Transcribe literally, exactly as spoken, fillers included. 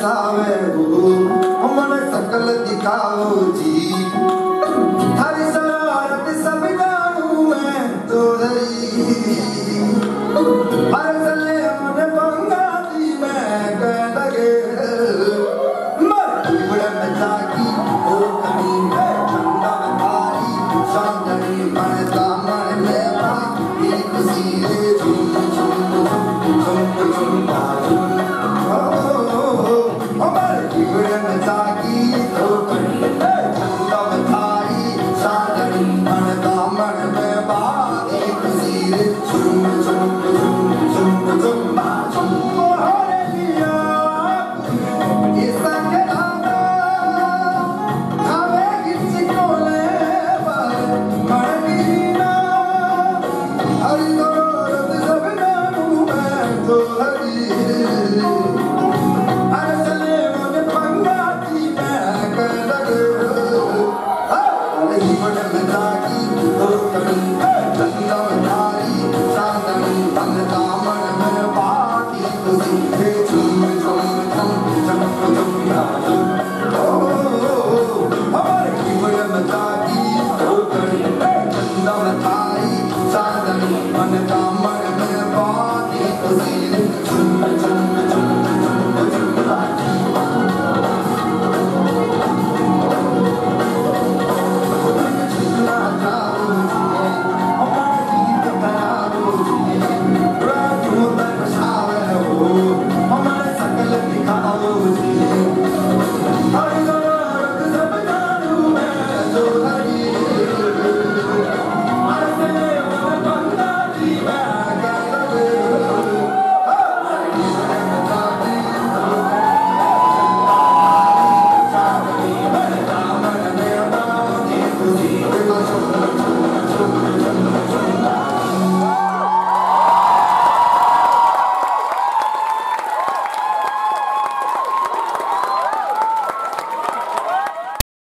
बसावे हो मन सकल दिखाओ जी थारी शरारत सब जानू मैं तो रही हर चले मन पंगा दी मैं कह लगे मर उड़न जागी हो कहीं है ठंडा भारी शांतनी मन दामन में बाकी खुशी रे झूम झूम झूम झूम झूम ओ मर उड़न जागी हो कहीं है ठंडा भारी शांतनी मन दामन में बाकी खुशी रे झूम झूम झूम झूम झूम Oh,